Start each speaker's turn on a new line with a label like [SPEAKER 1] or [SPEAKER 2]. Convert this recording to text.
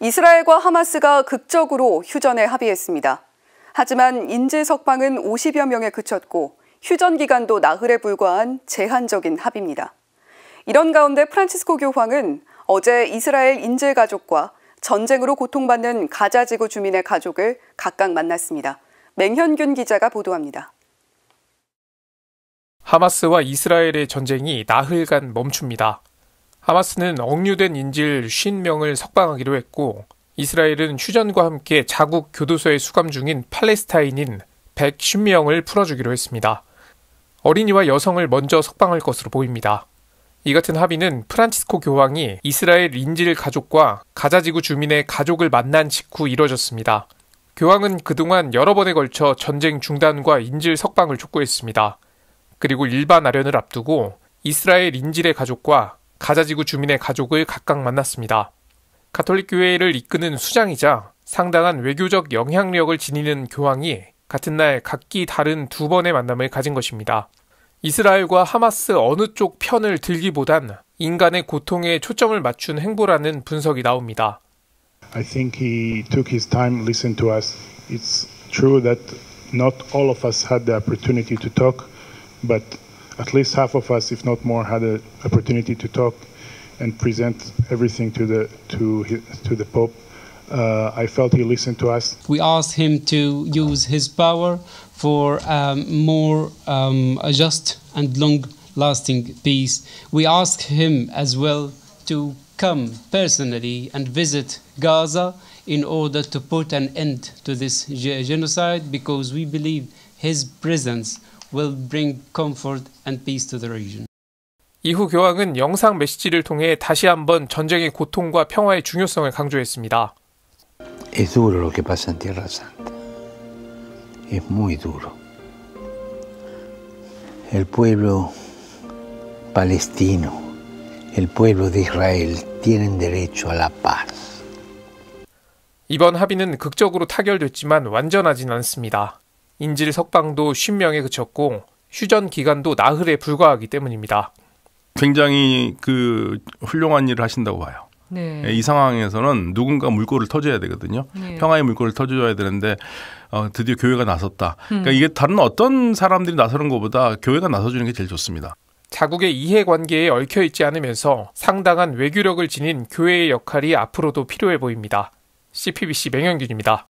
[SPEAKER 1] 이스라엘과 하마스가 극적으로 휴전에 합의했습니다. 하지만 인질 석방은 50여 명에 그쳤고 휴전 기간도 나흘에 불과한 제한적인 합의입니다. 이런 가운데 프란치스코 교황은 어제 이스라엘 인질 가족과 전쟁으로 고통받는 가자 지구 주민의 가족을 각각 만났습니다. 맹현균 기자가 보도합니다.
[SPEAKER 2] 하마스와 이스라엘의 전쟁이 나흘간 멈춥니다. 하마스는 억류된 인질 50명을 석방하기로 했고 이스라엘은 휴전과 함께 자국 교도소에 수감 중인 팔레스타인인 110명을 풀어주기로 했습니다. 어린이와 여성을 먼저 석방할 것으로 보입니다. 이 같은 합의는 프란치스코 교황이 이스라엘 인질 가족과 가자지구 주민의 가족을 만난 직후 이뤄졌습니다. 교황은 그동안 여러 번에 걸쳐 전쟁 중단과 인질 석방을 촉구했습니다. 그리고 일반 아련을 앞두고 이스라엘 인질의 가족과 가자지구 주민의 가족을 각각 만났습니다. 가톨릭 교회를 이끄는 수장이자 상당한 외교적 영향력을 지니는 교황이 같은 날 각기 다른 두 번의 만남을 가진 것입니다. 이스라엘과 하마스 어느 쪽 편을 들기보단 인간의 고통에 초점을 맞춘 행보라는 분석이 나옵니다.
[SPEAKER 3] I think he took his time, listened to us. It's true that not all of us had the opportunity to talk, but at least half of us, if not more, had the opportunity to talk and present everything to the Pope. I felt he listened to us.
[SPEAKER 4] We asked him to use his power for more just and long-lasting peace. We asked him as well to come personally and visit Gaza in order to put an end to this genocide, because we believe his presence will bring comfort and peace to the region.
[SPEAKER 2] 이후 교황은 영상 메시지를 통해 다시 한번 전쟁의 고통과 평화의 중요성을 강조했습니다.
[SPEAKER 5] Es duro lo que pasa en Tierra Santa. Es muy duro. El pueblo palestino, el pueblo de Israel tienen derecho a la paz.
[SPEAKER 2] 이번 합의는 극적으로 타결됐지만 완전하진 않습니다. 인질 석방도 50명에 그쳤고 휴전 기간도 나흘에 불과하기 때문입니다.
[SPEAKER 6] 굉장히 훌륭한 일을 하신다고 봐요.
[SPEAKER 7] 네.
[SPEAKER 6] 이 상황에서는 누군가 물꼬를 터줘야 되거든요.
[SPEAKER 7] 네.
[SPEAKER 6] 평화의 물꼬를 터줘야 되는데 드디어 교회가 나섰다. 그러니까 이게 다른 어떤 사람들이 나서는 것보다 교회가 나서주는 게 제일 좋습니다.
[SPEAKER 2] 자국의 이해관계에 얽혀있지 않으면서 상당한 외교력을 지닌 교회의 역할이 앞으로도 필요해 보입니다. CPBC 맹현균입니다.